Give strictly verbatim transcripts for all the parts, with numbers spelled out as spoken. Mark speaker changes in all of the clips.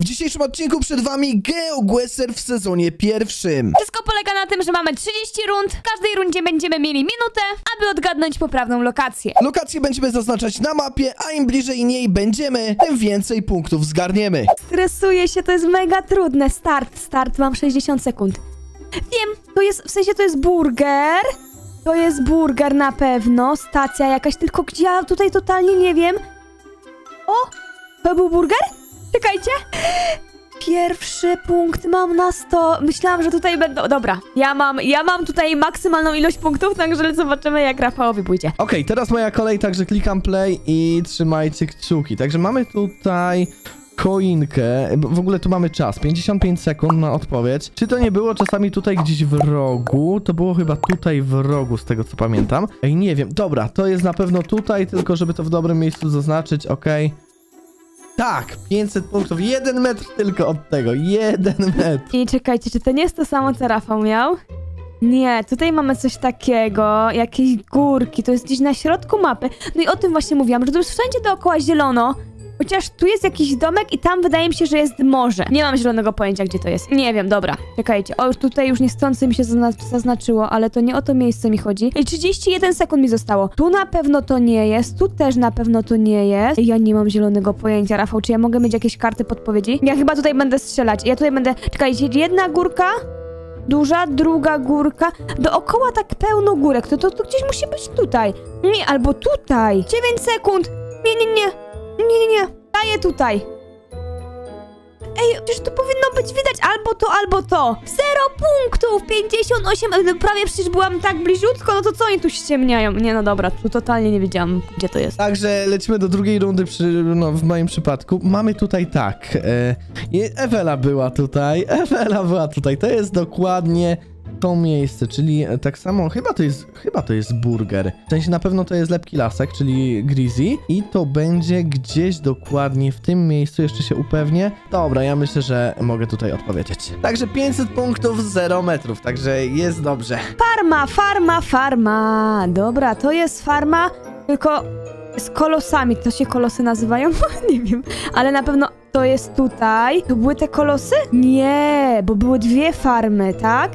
Speaker 1: W dzisiejszym odcinku przed wami GeoGuessr w sezonie pierwszym.
Speaker 2: Wszystko polega na tym, że mamy trzydzieści rund. W każdej rundzie będziemy mieli minutę, aby odgadnąć poprawną lokację.
Speaker 1: Lokację będziemy zaznaczać na mapie, a im bliżej niej będziemy, tym więcej punktów zgarniemy.
Speaker 2: Stresuję się, to jest mega trudne. Start, start, mam sześćdziesiąt sekund. Wiem, to jest, w sensie to jest burger. To jest burger na pewno, stacja jakaś, tylko gdzie ja tutaj totalnie nie wiem. O, to był burger? Czekajcie. Pierwszy punkt mam na sto. Myślałam, że tutaj będą... Dobra, ja mam, ja mam tutaj maksymalną ilość punktów, także zobaczymy, jak Rafałowi pójdzie.
Speaker 1: Okej, okay, teraz moja kolej, także klikam play i trzymajcie kciuki. Także mamy tutaj koinkę. W ogóle tu mamy czas. pięćdziesiąt pięć sekund na odpowiedź. Czy to nie było czasami tutaj gdzieś w rogu? To było chyba tutaj w rogu, z tego co pamiętam. Ej, nie wiem. Dobra, to jest na pewno tutaj, tylko żeby to w dobrym miejscu zaznaczyć. Okej. Okay. Tak, pięćset punktów, jeden metr tylko od tego, jeden metr.
Speaker 2: I czekajcie, czy to nie jest to samo, co Rafał miał? Nie, tutaj mamy coś takiego, jakieś górki, to jest gdzieś na środku mapy. No i o tym właśnie mówiłam, że tu jest wszędzie dookoła zielono. Chociaż tu jest jakiś domek i tam wydaje mi się, że jest morze. Nie mam zielonego pojęcia, gdzie to jest. Nie wiem, dobra. Czekajcie. O, już tutaj już niechcący mi się zazna zaznaczyło, ale to nie o to miejsce mi chodzi. I trzydzieści jeden sekund mi zostało. Tu na pewno to nie jest, tu też na pewno to nie jest. Ja nie mam zielonego pojęcia, Rafał. Czy ja mogę mieć jakieś karty podpowiedzi? Ja chyba tutaj będę strzelać. Ja tutaj będę... Czekajcie, jedna górka... Duża, druga górka. Dookoła tak pełno górek. To, to, to gdzieś musi być tutaj. Nie, albo tutaj. dziewięć sekund. Nie, nie, nie. Nie, nie, nie. Daję tutaj. Ej, przecież to powinno być widać albo to, albo to. Zero punktów, pięćdziesiąt osiem. Prawie przecież byłam tak bliziutko, no to co oni tu ściemniają? Nie, no dobra, tu totalnie nie wiedziałam, gdzie to jest.
Speaker 1: Także lecimy do drugiej rundy, przy, no w moim przypadku. Mamy tutaj tak. E, Ewela była tutaj, Ewela była tutaj. To jest dokładnie to miejsce, czyli tak samo, chyba to jest, chyba to jest burger. W sensie na pewno to jest lepki lasek, czyli Greasy. I to będzie gdzieś dokładnie w tym miejscu, jeszcze się upewnię. Dobra, ja myślę, że mogę tutaj odpowiedzieć. Także pięćset punktów, zero metrów, także jest dobrze.
Speaker 2: Farma, farma, farma. Dobra, to jest farma, tylko z kolosami. To się kolosy nazywają? Nie wiem, ale na pewno to jest tutaj. To były te kolosy? Nie, bo były dwie farmy, tak?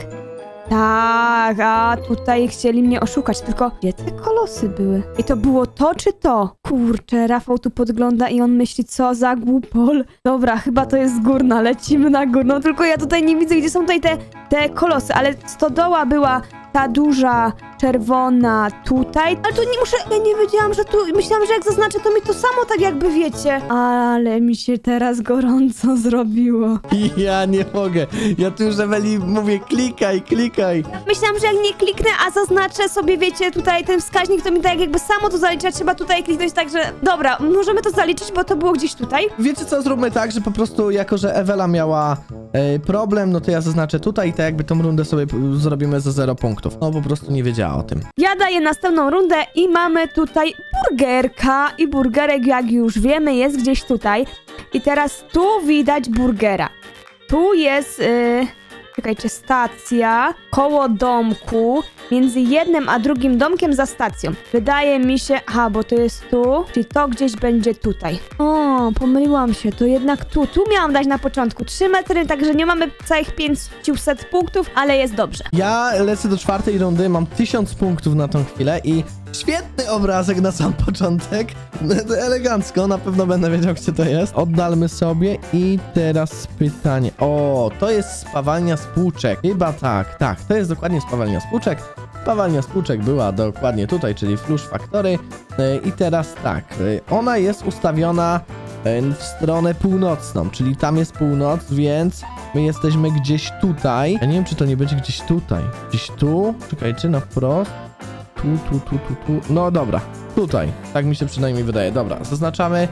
Speaker 2: Tak, a tutaj chcieli mnie oszukać, tylko gdzie te kolosy były? I to było to czy to? Kurczę, Rafał tu podgląda i on myśli, co za głupol. Dobra, chyba to jest górna, lecimy na górną, tylko ja tutaj nie widzę, gdzie są tutaj te, te kolosy, ale stodoła była ta duża, czerwona tutaj, ale tu nie muszę, ja nie wiedziałam, że tu, myślałam, że jak zaznaczę, to mi to samo tak jakby wiecie. Ale mi się teraz gorąco zrobiło.
Speaker 1: Ja nie mogę, ja tu już Eweli mówię, klikaj, klikaj.
Speaker 2: Myślałam, że jak nie kliknę, a zaznaczę sobie, wiecie, tutaj ten wskaźnik, to mi tak jakby samo to zalicza, trzeba tutaj kliknąć, także dobra, możemy to zaliczyć, bo to było gdzieś tutaj.
Speaker 1: Wiecie co, zróbmy tak, że po prostu jako, że Ewela miała e, problem, no to ja zaznaczę tutaj i tak jakby tą rundę sobie zrobimy za zero punktów. No po prostu nie wiedziała o tym.
Speaker 2: Ja daję następną rundę i mamy tutaj burgerka i burgerek, jak już wiemy, jest gdzieś tutaj. I teraz tu widać burgera. Tu jest, yy, czekajcie, stacja koło domku, między jednym a drugim domkiem za stacją. Wydaje mi się, aha, bo to jest tu, czyli to gdzieś będzie tutaj. O, pomyliłam się, to jednak tu. Tu miałam dać na początku trzy metry, także nie mamy całych pięćset punktów, ale jest dobrze.
Speaker 1: Ja lecę do czwartej rundy, mam tysiąc punktów na tą chwilę i świetny obrazek na sam początek. Elegancko, na pewno będę wiedział, gdzie to jest. Oddalmy sobie i teraz pytanie. O, to jest spawalnia spłuczek. Chyba tak, tak, to jest dokładnie spawalnia spłuczek. Spawalnia spłuczek była dokładnie tutaj, czyli Flush Factory. I teraz tak, ona jest ustawiona w stronę północną, czyli tam jest północ, więc my jesteśmy gdzieś tutaj. Ja nie wiem, czy to nie będzie gdzieś tutaj. Gdzieś tu? Czekajcie, na wprost. Tu, tu, tu, tu, tu. No dobra, tutaj. Tak mi się przynajmniej wydaje. Dobra, zaznaczamy.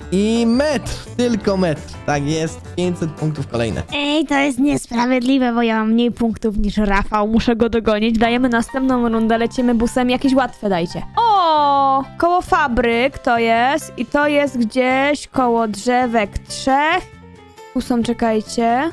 Speaker 1: I metr, tylko metr. Tak jest, pięćset punktów kolejne.
Speaker 2: Ej, to jest niesprawiedliwe, bo ja mam mniej punktów niż Rafał. Muszę go dogonić. Dajemy następną rundę, lecimy busem. Jakieś łatwe dajcie. O, koło fabryk to jest. I to jest gdzieś koło drzewek trzech. Tu są, czekajcie.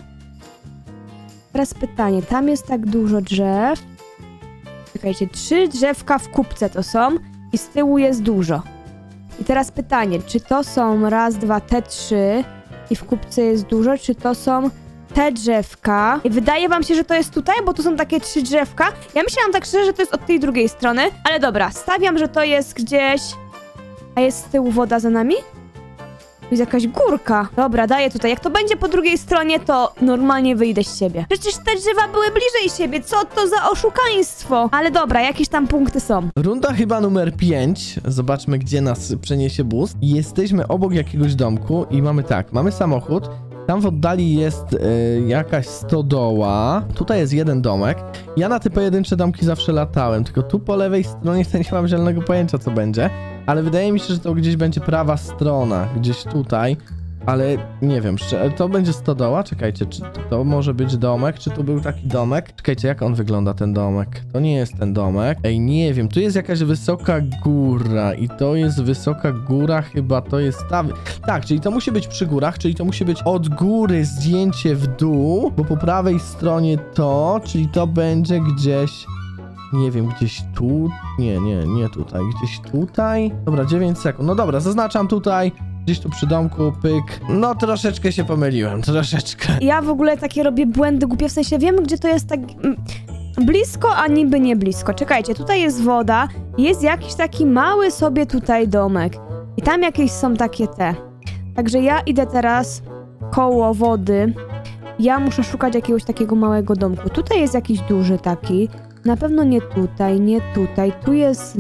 Speaker 2: Teraz pytanie, tam jest tak dużo drzew. Czekajcie, trzy drzewka w kupce to są i z tyłu jest dużo. I teraz pytanie, czy to są raz, dwa, te trzy, I w kubce jest dużo. Czy to są te drzewka? I wydaje wam się, że to jest tutaj, bo tu są takie trzy drzewka. Ja myślałam tak szczerze, że to jest od tej drugiej strony. Ale dobra, stawiam, że to jest gdzieś... A jest z tyłu woda za nami? Tu jest jakaś górka. Dobra, daję tutaj. Jak to będzie po drugiej stronie, to normalnie wyjdę z siebie. Przecież te drzewa były bliżej siebie. Co to za oszukaństwo? Ale dobra, jakieś tam punkty są.
Speaker 1: Runda chyba numer pięć. Zobaczmy, gdzie nas przeniesie bus. Jesteśmy obok jakiegoś domku i mamy tak, mamy samochód. Tam w oddali jest y, jakaś stodoła. Tutaj jest jeden domek. Ja na te pojedyncze domki zawsze latałem, tylko tu po lewej stronie nie mam zielonego pojęcia, co będzie. Ale wydaje mi się, że to gdzieś będzie prawa strona, gdzieś tutaj. Ale nie wiem, to będzie stodoła? Czekajcie, czy to może być domek? Czy tu był taki domek? Czekajcie, jak on wygląda, ten domek? To nie jest ten domek. Ej, nie wiem, tu jest jakaś wysoka góra i to jest wysoka góra, chyba to jest ta... Tak, czyli to musi być przy górach, czyli to musi być od góry zdjęcie w dół, bo po prawej stronie to, czyli to będzie gdzieś... Nie wiem, gdzieś tu... Nie, nie, nie tutaj. Gdzieś tutaj? Dobra, dziewięć sekund. No dobra, zaznaczam tutaj. Gdzieś tu przy domku, pyk. No troszeczkę się pomyliłem, troszeczkę.
Speaker 2: Ja w ogóle takie robię błędy głupie, w sensie wiem, gdzie to jest tak mm, blisko, a niby nie blisko. Czekajcie, tutaj jest woda, jest jakiś taki mały sobie tutaj domek. I tam jakieś są takie te. Także ja idę teraz koło wody. Ja muszę szukać jakiegoś takiego małego domku. Tutaj jest jakiś duży taki. Na pewno nie tutaj, nie tutaj. Tu jest...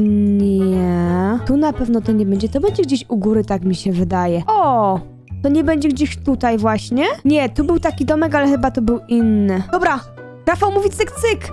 Speaker 2: nie. Tu na pewno to nie będzie. To będzie gdzieś u góry, tak mi się wydaje. O! To nie będzie gdzieś tutaj właśnie? Nie, tu był taki domek, ale chyba to był inny. Dobra, Rafał mówi cyk, cyk.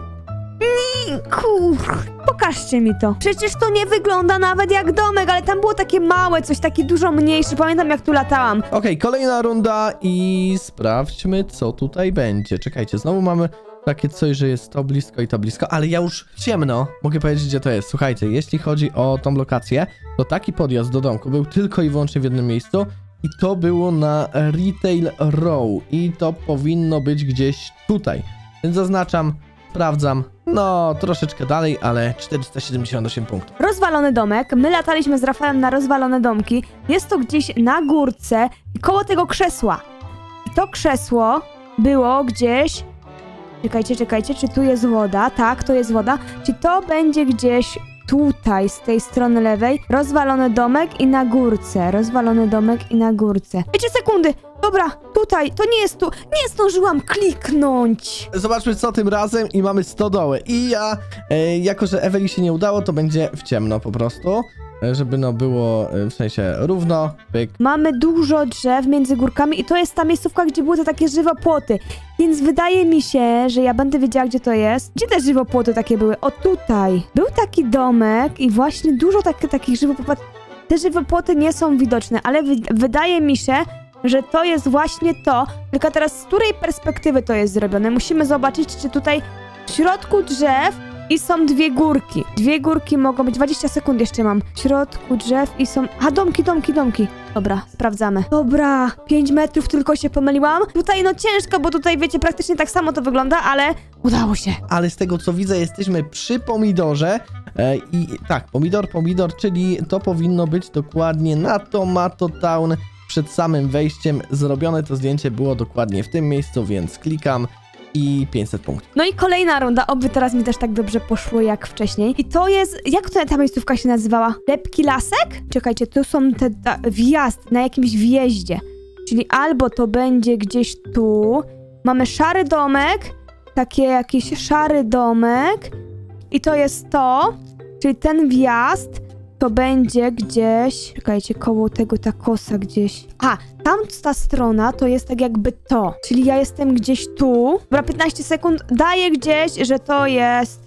Speaker 2: Nie, kur... Pokażcie mi to. Przecież to nie wygląda nawet jak domek, ale tam było takie małe, coś takie dużo mniejsze. Pamiętam, jak tu latałam.
Speaker 1: Okej, okay, kolejna runda i sprawdźmy, co tutaj będzie. Czekajcie, znowu mamy... takie coś, że jest to blisko i to blisko, ale ja już ciemno mogę powiedzieć, gdzie to jest. Słuchajcie, jeśli chodzi o tą lokację, to taki podjazd do domku był tylko i wyłącznie w jednym miejscu i to było na Retail Row i to powinno być gdzieś tutaj. Więc zaznaczam, sprawdzam, no troszeczkę dalej, ale czterysta siedemdziesiąt osiem punktów.
Speaker 2: Rozwalony domek, my lataliśmy z Rafałem na rozwalone domki, jest to gdzieś na górce i koło tego krzesła. I to krzesło było gdzieś... Czekajcie, czekajcie, czy tu jest woda? Tak, to jest woda. Czy to będzie gdzieś tutaj, z tej strony lewej? Rozwalony domek i na górce. Rozwalony domek i na górce. Wiecie, sekundy! Dobra, tutaj, to nie jest tu. Nie zdążyłam kliknąć.
Speaker 1: Zobaczmy, co tym razem i mamy stodołę. I ja, e, jako że Eweli się nie udało, to będzie w ciemno po prostu. Żeby no było w sensie równo, pyk.
Speaker 2: Mamy dużo drzew między górkami i to jest ta miejscówka, gdzie były te takie żywopłoty. Więc wydaje mi się, że ja będę wiedziała, gdzie to jest. Gdzie te żywopłoty takie były? O, tutaj. Był taki domek i właśnie dużo tak, takich żywopłotów. Te żywopłoty nie są widoczne, ale wy wydaje mi się, że to jest właśnie to. Tylko teraz z której perspektywy to jest zrobione? Musimy zobaczyć, czy tutaj w środku drzew i są dwie górki. Dwie górki mogą być... dwadzieścia sekund jeszcze mam. W środku drzew i są... A, domki, domki, domki. Dobra, sprawdzamy. Dobra, pięć metrów tylko się pomyliłam. Tutaj no ciężko, bo tutaj wiecie, praktycznie tak samo to wygląda, ale udało się.
Speaker 1: Ale z tego co widzę, jesteśmy przy pomidorze. E, I tak, pomidor, pomidor, czyli to powinno być dokładnie na Tomato Town. Przed samym wejściem zrobione to zdjęcie było dokładnie w tym miejscu, więc klikam. I pięćset punktów.
Speaker 2: No i kolejna runda, oby teraz mi też tak dobrze poszło jak wcześniej. I to jest, jak to ta miejscówka się nazywała? Lepki lasek? Czekajcie, tu są te, ta, wjazd na jakimś wjeździe. Czyli albo to będzie gdzieś tu. Mamy szary domek, takie jakiś szary domek. I to jest to, czyli ten wjazd to będzie gdzieś... Czekajcie, koło tego ta kosa gdzieś... A, tam ta strona to jest tak jakby to. Czyli ja jestem gdzieś tu. Dobra, piętnaście sekund. Daję gdzieś, że to jest...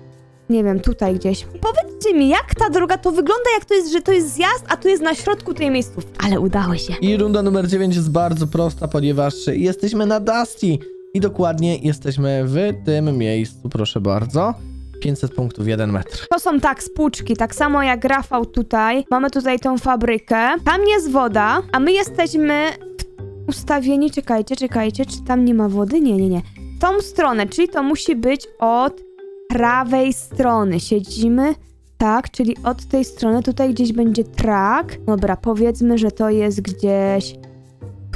Speaker 2: Nie wiem, tutaj gdzieś. Powiedzcie mi, jak ta droga to wygląda, jak to jest, że to jest zjazd, a tu jest na środku tej miejscówki. Ale udało się.
Speaker 1: I runda numer dziewięć jest bardzo prosta, ponieważ jesteśmy na Dusty. I dokładnie jesteśmy w tym miejscu, proszę bardzo. pięćset punktów, jeden metr.
Speaker 2: To są tak spłuczki, tak samo jak Rafał tutaj. Mamy tutaj tą fabrykę. Tam jest woda, a my jesteśmy ustawieni... Czekajcie, czekajcie, czy tam nie ma wody? Nie, nie, nie. W tą stronę, czyli to musi być od prawej strony. Siedzimy, tak, czyli od tej strony. Tutaj gdzieś będzie track. Dobra, powiedzmy, że to jest gdzieś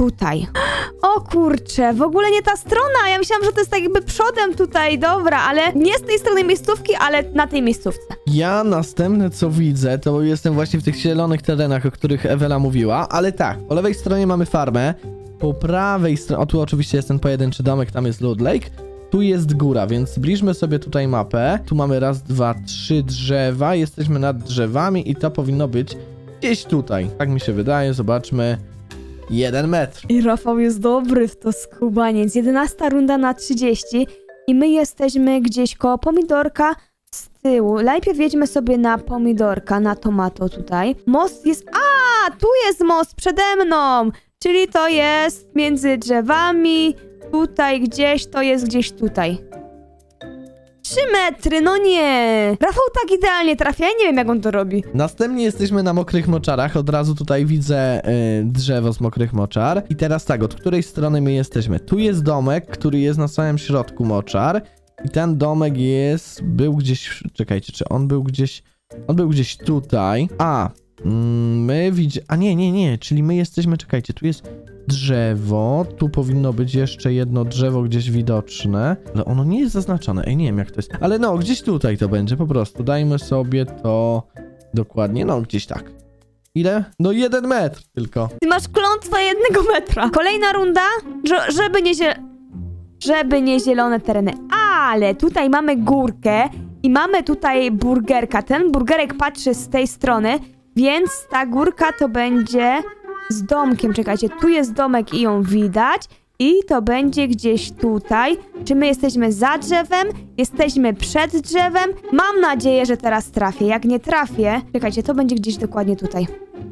Speaker 2: tutaj. O kurczę, w ogóle nie ta strona. Ja myślałam, że to jest tak jakby przodem tutaj, dobra, ale nie z tej strony miejscówki, ale na tej miejscówce.
Speaker 1: Ja następne co widzę, to jestem właśnie w tych zielonych terenach, o których Ewela mówiła, ale tak, po lewej stronie mamy farmę, po prawej stronie, o tu oczywiście jest ten pojedynczy domek, tam jest Loot Lake, tu jest góra, więc zbliżmy sobie tutaj mapę. Tu mamy raz, dwa, trzy drzewa, jesteśmy nad drzewami i to powinno być gdzieś tutaj. Tak mi się wydaje, zobaczmy. Jeden metr.
Speaker 2: I Rafał jest dobry w to skubaniec. jedenasta runda na trzydzieści i my jesteśmy gdzieś koło pomidorka z tyłu. Najpierw jedźmy sobie na pomidorka, na tomato tutaj. Most jest... A, tu jest most przede mną! Czyli to jest między drzewami, tutaj gdzieś, to jest gdzieś tutaj. Trzy metry, no nie! Rafał tak idealnie trafia, ja nie wiem jak on to robi.
Speaker 1: Następnie jesteśmy na mokrych moczarach, od razu tutaj widzę y, drzewo z mokrych moczar. I teraz tak, od której strony my jesteśmy? Tu jest domek, który jest na samym środku moczar. I ten domek jest, był gdzieś, czekajcie, czy on był gdzieś, on był gdzieś tutaj. A, mm, my widzimy, a nie, nie, nie, czyli my jesteśmy, czekajcie, tu jest drzewo, tu powinno być jeszcze jedno drzewo gdzieś widoczne, ale ono nie jest zaznaczone, ej, nie wiem jak to jest, ale no, gdzieś tutaj to będzie, po prostu, dajmy sobie to dokładnie, no, gdzieś tak. Ile? No jeden metr tylko.
Speaker 2: Ty masz klątwę jednego metra. Kolejna runda, że, żeby nie zie... żeby nie zielone tereny, ale tutaj mamy górkę i mamy tutaj burgerka, ten burgerek patrzy z tej strony, więc ta górka to będzie z domkiem, czekajcie, tu jest domek i ją widać i to będzie gdzieś tutaj. Czy my jesteśmy za drzewem? Jesteśmy przed drzewem? Mam nadzieję, że teraz trafię. Jak nie trafię, czekajcie, to będzie gdzieś dokładnie tutaj.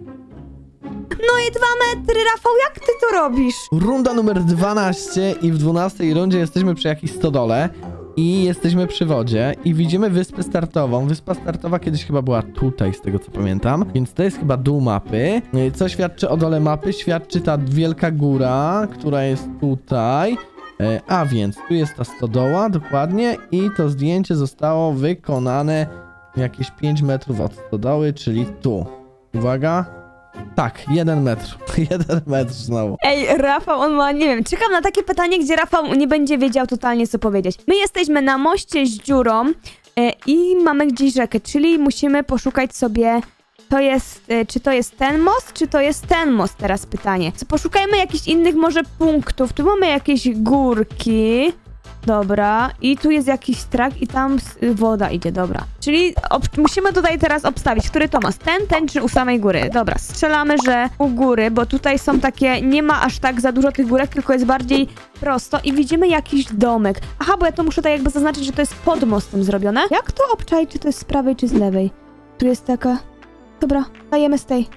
Speaker 2: No i dwa metry, Rafał, jak ty to robisz?
Speaker 1: Runda numer dwanaście i w dwunastej rundzie jesteśmy przy jakiejś stodole i jesteśmy przy wodzie i widzimy wyspę startową. Wyspa startowa kiedyś chyba była tutaj, z tego co pamiętam, więc to jest chyba dół mapy. Co świadczy o dole mapy? Świadczy ta wielka góra, która jest tutaj. A więc tu jest ta stodoła, dokładnie, i to zdjęcie zostało wykonane jakieś pięć metrów od stodoły, czyli tu. Uwaga. Tak, jeden metr. Jeden metr znowu.
Speaker 2: Ej, Rafał, on ma, nie wiem, czekam na takie pytanie, gdzie Rafał nie będzie wiedział totalnie, co powiedzieć. My jesteśmy na moście z dziurą e, i mamy gdzieś rzekę, czyli musimy poszukać sobie, to jest, e, czy to jest ten most, czy to jest ten most, teraz pytanie. Co, poszukajmy jakichś innych może punktów, tu mamy jakieś górki. Dobra, i tu jest jakiś trak i tam woda idzie, dobra. Czyli musimy tutaj teraz obstawić, który to most, ten, ten czy u samej góry. Dobra, strzelamy, że u góry, bo tutaj są takie, nie ma aż tak za dużo tych górek, tylko jest bardziej prosto i widzimy jakiś domek. Aha, bo ja to muszę tak jakby zaznaczyć, że to jest pod mostem zrobione. Jak to obczaić, czy to jest z prawej, czy z lewej? Tu jest taka... Dobra, dajemy z tej.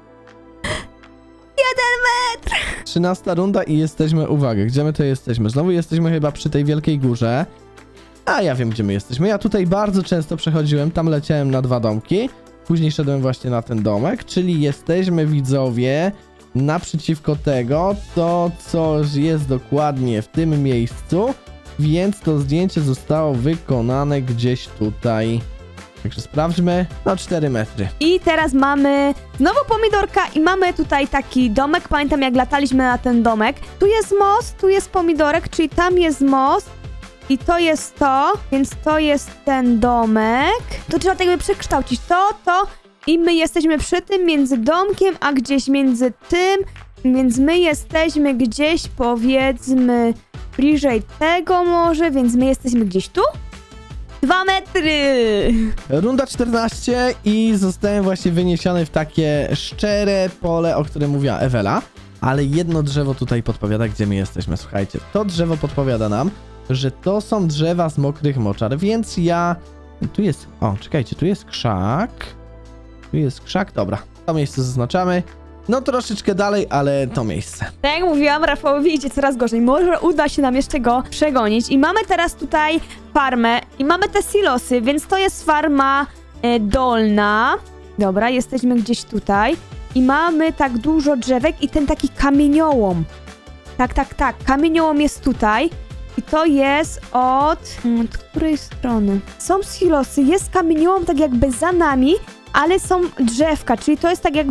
Speaker 2: Jeden metr!
Speaker 1: trzynasta runda i jesteśmy, uwaga, gdzie my to jesteśmy? Znowu jesteśmy chyba przy tej wielkiej górze. A ja wiem, gdzie my jesteśmy. Ja tutaj bardzo często przechodziłem, tam leciałem na dwa domki. Później szedłem właśnie na ten domek, czyli jesteśmy, widzowie, naprzeciwko tego, to co jest dokładnie w tym miejscu, więc to zdjęcie zostało wykonane gdzieś tutaj. Także sprawdźmy. No, cztery metry.
Speaker 2: I teraz mamy znowu pomidorka i mamy tutaj taki domek. Pamiętam, jak lataliśmy na ten domek. Tu jest most, tu jest pomidorek, czyli tam jest most i to jest to, więc to jest ten domek. To trzeba tak jakby przekształcić to, to i my jesteśmy przy tym między domkiem, a gdzieś między tym, więc my jesteśmy gdzieś, powiedzmy, bliżej tego może, więc my jesteśmy gdzieś tu. Dwa metry!
Speaker 1: Runda czternaście i zostałem właśnie wyniesiony w takie szczere pole, o którym mówiła Ewela. Ale jedno drzewo tutaj podpowiada, gdzie my jesteśmy. Słuchajcie, to drzewo podpowiada nam, że to są drzewa z mokrych moczar, więc ja... Tu jest... O, czekajcie, tu jest krzak. Tu jest krzak, dobra. To miejsce zaznaczamy. No troszeczkę dalej, ale to miejsce.
Speaker 2: Tak jak mówiłam, Rafałowi idzie coraz gorzej. Może uda się nam jeszcze go przegonić. I mamy teraz tutaj farmę i mamy te silosy, więc to jest farma e, dolna. Dobra, jesteśmy gdzieś tutaj. I mamy tak dużo drzewek i ten taki kamieniołom. Tak, tak, tak. Kamieniołom jest tutaj. I to jest od... Od której strony? Są silosy, jest kamieniołom tak jakby za nami, ale są drzewka, czyli to jest tak jakby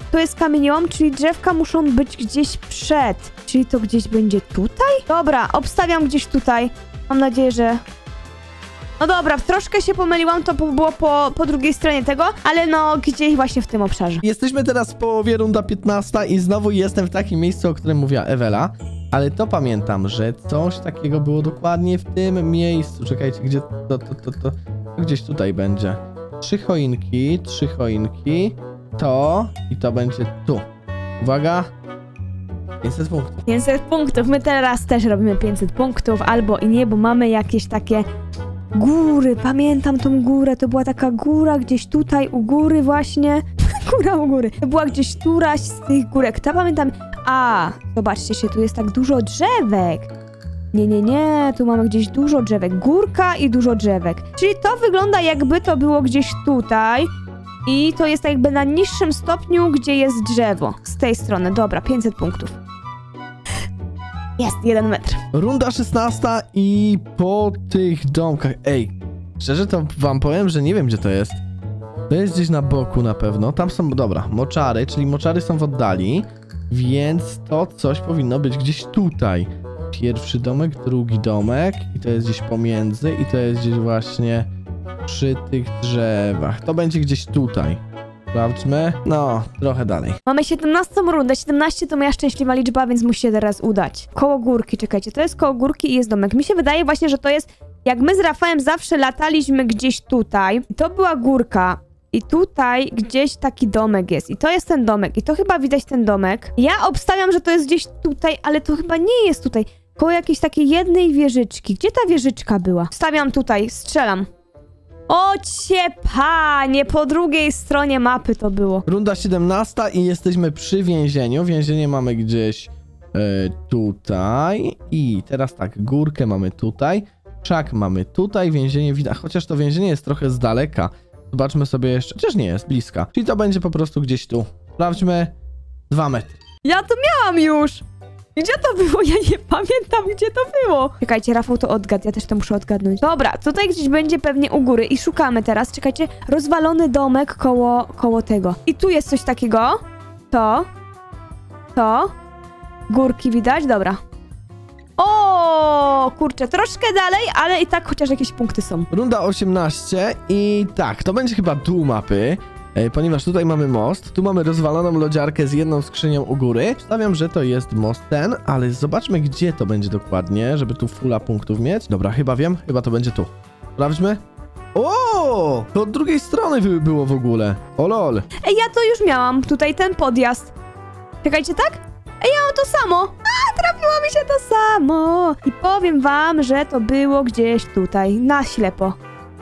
Speaker 2: to jest kamieniołom, czyli drzewka muszą być gdzieś przed. Czyli to gdzieś będzie tutaj? Dobra, obstawiam gdzieś tutaj. Mam nadzieję, że... No dobra, troszkę się pomyliłam, to było po, po drugiej stronie tego, ale no gdzieś właśnie w tym obszarze.
Speaker 1: Jesteśmy teraz w połowie, runda piętnasta i znowu jestem w takim miejscu, o którym mówiła Ewela. Ale to pamiętam, że coś takiego było dokładnie w tym miejscu. Czekajcie, gdzie to, to, to, to, to gdzieś tutaj będzie. Trzy choinki, trzy choinki, to i to będzie tu. Uwaga. pięćset punktów.
Speaker 2: pięćset punktów. My teraz też robimy pięćset punktów, albo i nie, bo mamy jakieś takie góry. Pamiętam tą górę, to była taka góra gdzieś tutaj u góry właśnie. Góra u góry. To była gdzieś któraś z tych górek. To pamiętam. A, zobaczcie się, tu jest tak dużo drzewek. Nie, nie, nie, tu mamy gdzieś dużo drzewek. Górka i dużo drzewek. Czyli to wygląda jakby to było gdzieś tutaj. I to jest jakby na niższym stopniu, gdzie jest drzewo. Z tej strony. Dobra, pięćset punktów. Jest, jeden metr.
Speaker 1: Runda szesnasta i po tych domkach... Ej, szczerze to wam powiem, że nie wiem, gdzie to jest. To jest gdzieś na boku na pewno. Tam są, dobra, moczary, czyli moczary są w oddali. Więc to coś powinno być gdzieś tutaj. Pierwszy domek, drugi domek. I to jest gdzieś pomiędzy. I to jest gdzieś właśnie przy tych drzewach. To będzie gdzieś tutaj. Sprawdźmy. No, trochę dalej.
Speaker 2: Mamy siedemnastą rundę. siedemnaście to moja szczęśliwa liczba, więc musi się teraz udać. Koło górki, czekajcie. To jest koło górki i jest domek. Mi się wydaje właśnie, że to jest... Jak my z Rafałem zawsze lataliśmy gdzieś tutaj. To była górka. I tutaj gdzieś taki domek jest. I to jest ten domek. I to chyba widać ten domek. Ja obstawiam, że to jest gdzieś tutaj, ale to chyba nie jest tutaj. Koło jakiejś takiej jednej wieżyczki. Gdzie ta wieżyczka była? Stawiam tutaj, strzelam. O cie panie, po drugiej stronie mapy to było.
Speaker 1: Runda siedemnasta i jesteśmy przy więzieniu. Więzienie mamy gdzieś e, tutaj. I teraz tak, górkę mamy tutaj. Krzak mamy tutaj. Więzienie widać, chociaż to więzienie jest trochę z daleka. Zobaczmy sobie jeszcze, chociaż nie jest bliska. Czyli to będzie po prostu gdzieś tu. Sprawdźmy. Dwa metry.
Speaker 2: Ja to miałam już! Gdzie to było? Ja nie pamiętam, gdzie to było. Czekajcie, Rafał to odgadł, ja też to muszę odgadnąć. Dobra, tutaj gdzieś będzie pewnie u góry i szukamy teraz. Czekajcie, rozwalony domek koło, koło tego. I tu jest coś takiego. To. To. Górki widać? Dobra. O, kurczę, troszkę dalej, ale i tak chociaż jakieś punkty są.
Speaker 1: Runda osiemnaście i tak, to będzie chyba dół mapy, e, ponieważ tutaj mamy most, tu mamy rozwaloną lodziarkę z jedną skrzynią u góry. Stawiam, że to jest most ten, ale zobaczmy, gdzie to będzie dokładnie, żeby tu fulla punktów mieć. Dobra, chyba wiem, chyba to będzie tu. Sprawdźmy. O, to od drugiej strony by było w ogóle. O lol.
Speaker 2: Ej, ja to już miałam, tutaj ten podjazd. Czekajcie, tak? Ej, ja mam to samo. A, trafiło mi się to samo. I powiem wam, że to było gdzieś tutaj, na ślepo.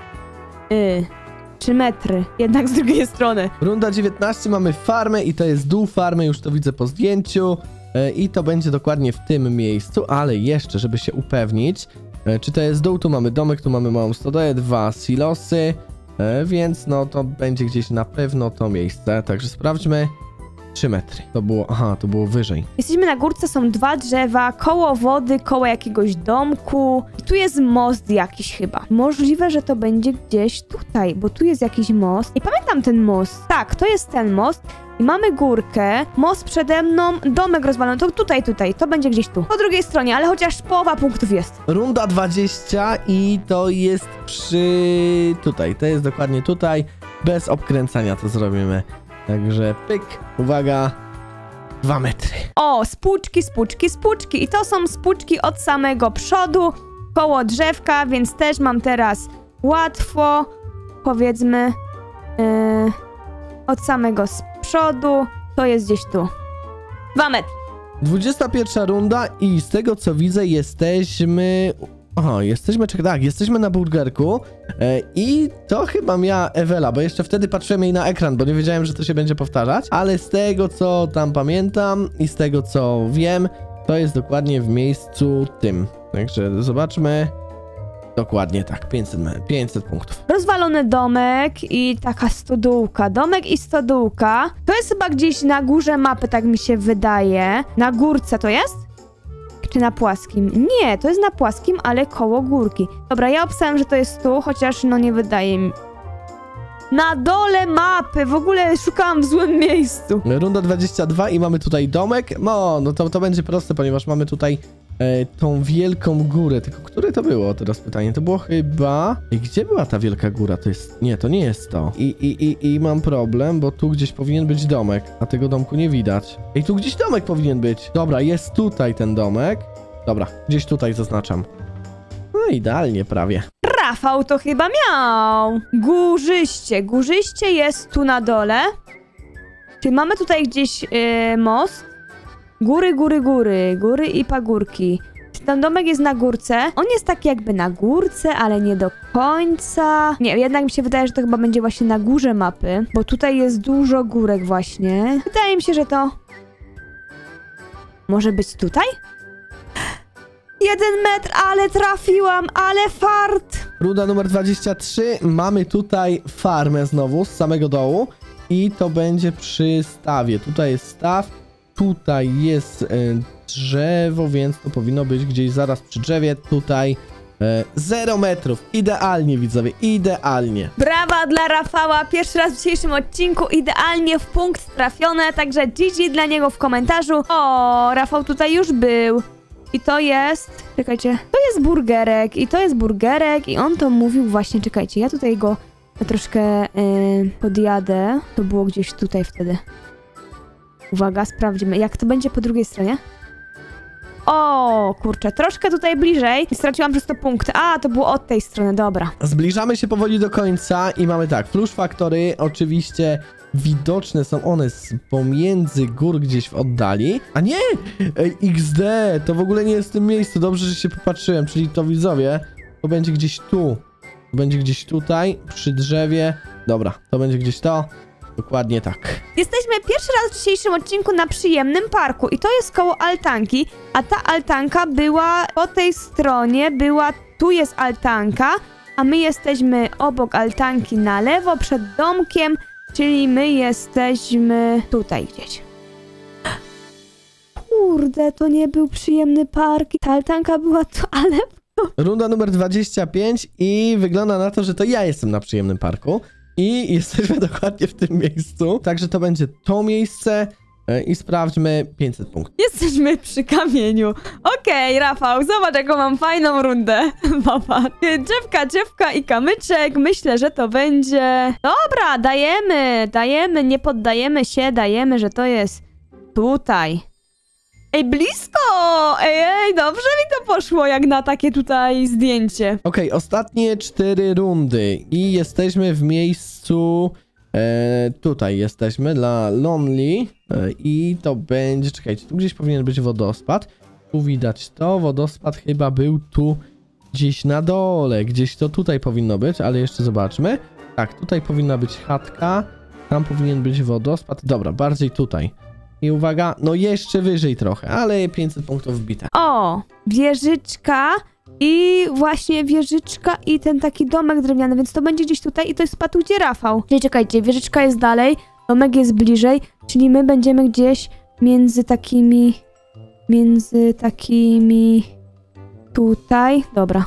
Speaker 2: Yy, trzy metry, jednak z drugiej strony.
Speaker 1: Runda dziewiętnaście, mamy farmę i to jest dół farmy, już to widzę po zdjęciu. E, I to będzie dokładnie w tym miejscu, ale jeszcze, żeby się upewnić, e, czy to jest dół, tu mamy domek, tu mamy małą stodołę, dwa silosy, e, więc no to będzie gdzieś na pewno to miejsce, także sprawdźmy. trzy metry. To było, aha, to było wyżej.
Speaker 2: Jesteśmy na górce, są dwa drzewa, koło wody, koło jakiegoś domku. I tu jest most jakiś chyba. Możliwe, że to będzie gdzieś tutaj, bo tu jest jakiś most. Nie pamiętam ten most. Tak, to jest ten most. I mamy górkę, most przede mną, domek rozwalony. To tutaj, tutaj, to będzie gdzieś tu. Po drugiej stronie, ale chociaż połowa punktów jest.
Speaker 1: Runda dwadzieścia i to jest przy... tutaj, to jest dokładnie tutaj. Bez obkręcania to zrobimy. Także pyk, uwaga, dwa metry.
Speaker 2: O, spuczki, spuczki, spuczki. I to są spuczki od samego przodu, koło drzewka, więc też mam teraz łatwo, powiedzmy, yy, od samego z przodu. To jest gdzieś tu. Dwa metry.
Speaker 1: dwudziesta pierwsza runda i z tego co widzę jesteśmy... Aha, jesteśmy, czekaj, tak, jesteśmy na burgerku e, i to chyba miała Ewela, bo jeszcze wtedy patrzyłem jej na ekran, bo nie wiedziałem, że to się będzie powtarzać, ale z tego co tam pamiętam i z tego co wiem, to jest dokładnie w miejscu tym. Także zobaczmy. Dokładnie tak, pięćset, pięćset punktów.
Speaker 2: Rozwalony domek i taka stodółka. Domek i stodółka. To jest chyba gdzieś na górze mapy, tak mi się wydaje. Na górce to jest? Czy na płaskim? Nie, to jest na płaskim, ale koło górki. Dobra, ja obstawiam, że to jest tu, chociaż no nie wydaje mi... Na dole mapy, w ogóle szukałam w złym miejscu.
Speaker 1: Runda dwadzieścia dwa i mamy tutaj domek. No, no to, to będzie proste, ponieważ mamy tutaj e, tą wielką górę. Tylko które to było? Teraz pytanie. To było chyba... I gdzie była ta wielka góra? To jest... Nie, to nie jest to. I, i, i, i mam problem, bo tu gdzieś powinien być domek, a tego domku nie widać. I tu gdzieś domek powinien być. Dobra, jest tutaj ten domek. Dobra, gdzieś tutaj zaznaczam. No idealnie prawie.
Speaker 2: Rafał to chyba miał. Górzyście. Górzyście jest tu na dole. Czyli mamy tutaj gdzieś yy, most. Góry, góry, góry. Góry i pagórki. Ten domek jest na górce. On jest taki jakby na górce, ale nie do końca. Nie, jednak mi się wydaje, że to chyba będzie właśnie na górze mapy. Bo tutaj jest dużo górek właśnie. Wydaje mi się, że to... Może być tutaj? Jeden metr, ale trafiłam, ale fart!
Speaker 1: Runda numer dwadzieścia trzy. Mamy tutaj farmę znowu z samego dołu. I to będzie przy stawie. Tutaj jest staw. Tutaj jest e, drzewo, więc to powinno być gdzieś zaraz przy drzewie. Tutaj e, zero metrów. Idealnie, widzowie, idealnie.
Speaker 2: Brawa dla Rafała. Pierwszy raz w dzisiejszym odcinku. Idealnie w punkt trafione. Także G G dla niego w komentarzu. O, Rafał tutaj już był. I to jest... Czekajcie. To jest burgerek. I to jest burgerek. I on to mówił właśnie... Czekajcie, ja tutaj go troszkę yy, podjadę. To było gdzieś tutaj wtedy. Uwaga, sprawdzimy. Jak to będzie po drugiej stronie? O, kurczę, troszkę tutaj bliżej. Straciłam przez to punkty. A, to było od tej strony, dobra.
Speaker 1: Zbliżamy się powoli do końca i mamy tak, Flush Factory, oczywiście widoczne są one z pomiędzy gór gdzieś w oddali. A nie! Ej, X D, to w ogóle nie jest w tym miejscu, dobrze, że się popatrzyłem, czyli to widzowie, to będzie gdzieś tu. To będzie gdzieś tutaj, przy drzewie. Dobra, to będzie gdzieś to. Dokładnie tak.
Speaker 2: Jesteśmy pierwszy raz w dzisiejszym odcinku na przyjemnym parku i to jest koło altanki, a ta altanka była po tej stronie, była, tu jest altanka, a my jesteśmy obok altanki na lewo, przed domkiem, czyli my jesteśmy tutaj gdzieś. Kurde, to nie był przyjemny park, ta altanka była tu, ale...
Speaker 1: Runda numer dwadzieścia pięć i wygląda na to, że to ja jestem na przyjemnym parku. I jesteśmy dokładnie w tym miejscu. Także to będzie to miejsce i sprawdźmy pięćset punktów.
Speaker 2: Jesteśmy przy kamieniu. Okej, okay, Rafał, zobacz jaką mam fajną rundę. Papa. Drzewka, drzewka i kamyczek. Myślę, że to będzie... Dobra, dajemy, dajemy, nie poddajemy się, dajemy, że to jest tutaj. Ej, blisko! Ej, ej, dobrze mi to poszło, jak na takie tutaj zdjęcie.
Speaker 1: Okej, okay, ostatnie cztery rundy i jesteśmy w miejscu... E, tutaj jesteśmy dla Lonely e, i to będzie... Czekajcie, tu gdzieś powinien być wodospad. Tu widać to, wodospad chyba był tu gdzieś na dole. Gdzieś to tutaj powinno być, ale jeszcze zobaczmy. Tak, tutaj powinna być chatka, tam powinien być wodospad. Dobra, bardziej tutaj. I uwaga, no jeszcze wyżej trochę, ale pięćset punktów wbite.
Speaker 2: O, wieżyczka i właśnie wieżyczka i ten taki domek drewniany, więc to będzie gdzieś tutaj i to jest spad, gdzie Rafał. Czyli czekajcie, wieżyczka jest dalej, domek jest bliżej, czyli my będziemy gdzieś między takimi, między takimi tutaj, dobra.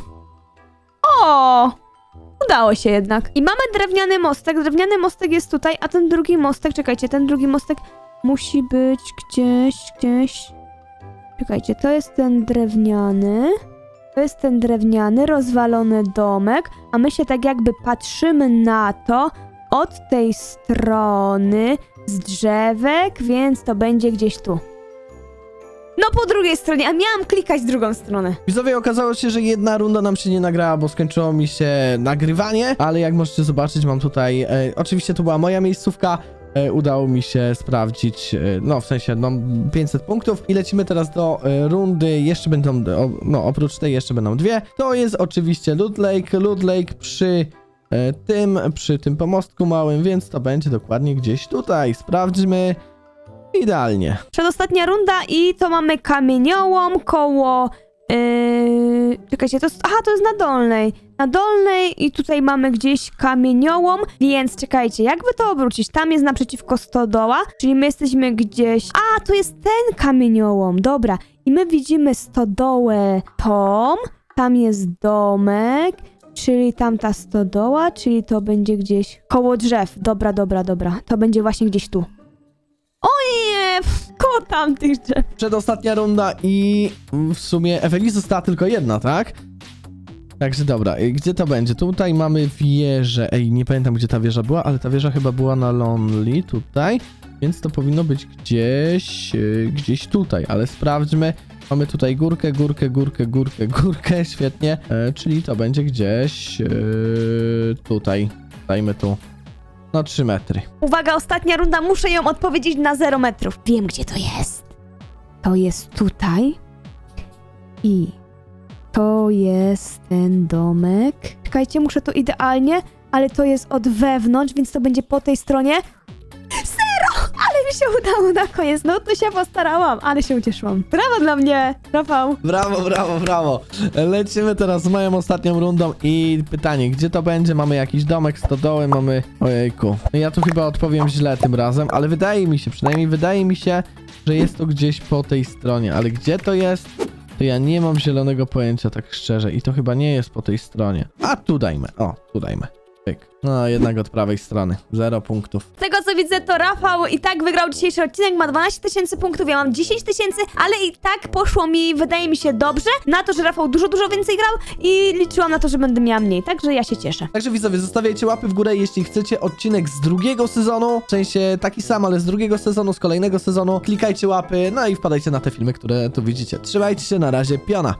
Speaker 2: O! Udało się jednak. I mamy drewniany mostek, drewniany mostek jest tutaj, a ten drugi mostek, czekajcie, ten drugi mostek musi być gdzieś, gdzieś. Czekajcie, to jest ten drewniany. To jest ten drewniany, rozwalony domek, a my się tak jakby patrzymy na to od tej strony z drzewek, więc to będzie gdzieś tu. No po drugiej stronie, a miałam klikać drugą stronę.
Speaker 1: Widzowie, okazało się, że jedna runda nam się nie nagrała, bo skończyło mi się nagrywanie, ale jak możecie zobaczyć, mam tutaj, e, oczywiście to była moja miejscówka, e, udało mi się sprawdzić, e, no w sensie, no pięćset punktów i lecimy teraz do e, rundy, jeszcze będą, o, no oprócz tej jeszcze będą dwie, to jest oczywiście Loot Lake, Loot Lake przy e, tym, przy tym pomostku małym, więc to będzie dokładnie gdzieś tutaj, sprawdźmy. Idealnie.
Speaker 2: Przedostatnia runda i to mamy kamieniołom koło... Yy... Czekajcie, to jest... Aha, to jest na dolnej. Na dolnej i tutaj mamy gdzieś kamieniołom, więc czekajcie, jakby to obrócić? Tam jest naprzeciwko stodoła, czyli my jesteśmy gdzieś... A, to jest ten kamieniołom, dobra. I my widzimy stodołę tą, tam jest domek, Czyli tamta stodoła, czyli to będzie gdzieś koło drzew. Dobra, dobra, dobra. To będzie właśnie gdzieś tu. O nie! Koło tamtych drzew.
Speaker 1: Przedostatnia runda i w sumie Eweli została tylko jedna, tak? Także dobra, i gdzie to będzie? Tutaj mamy wieżę. Ej, nie pamiętam gdzie ta wieża była, ale ta wieża chyba była na Lonely tutaj, więc to powinno być gdzieś, yy, gdzieś tutaj, ale sprawdźmy. Mamy tutaj górkę, górkę, górkę, górkę, górkę, świetnie, e, czyli to będzie gdzieś yy, tutaj, dajmy tu, no trzy metry.
Speaker 2: Uwaga, ostatnia runda, muszę ją odpowiedzieć na zero metrów. Wiem, gdzie to jest. To jest tutaj. I to jest ten domek. Czekajcie, muszę to idealnie, ale to jest od wewnątrz, więc to będzie po tej stronie. Zero! Ale mi się udało na koniec. No to się postarałam, ale się ucieszyłam. Brawo dla mnie, Rafał.
Speaker 1: Brawo, brawo, brawo. Lecimy teraz z moją ostatnią rundą i pytanie, gdzie to będzie? Mamy jakiś domek, stodoły, mamy... Ojejku. No ja tu chyba odpowiem źle tym razem, ale wydaje mi się, przynajmniej wydaje mi się, że jest to gdzieś po tej stronie, ale gdzie to jest? To ja nie mam zielonego pojęcia, tak szczerze, i to chyba nie jest po tej stronie. A tu dajmy, o, tu dajmy. Pyk. No, jednak od prawej strony. Zero punktów.
Speaker 2: Z tego co widzę, to Rafał i tak wygrał dzisiejszy odcinek, ma dwanaście tysięcy punktów, ja mam dziesięć tysięcy, ale i tak poszło mi, wydaje mi się, dobrze, na to, że Rafał dużo, dużo więcej grał i liczyłam na to, że będę miała mniej, także ja się cieszę.
Speaker 1: Także widzowie, zostawiajcie łapy w górę, jeśli chcecie odcinek z drugiego sezonu, w sensie taki sam, ale z drugiego sezonu, z kolejnego sezonu. Klikajcie łapy, no i wpadajcie na te filmy, które tu widzicie. Trzymajcie się, na razie, piona!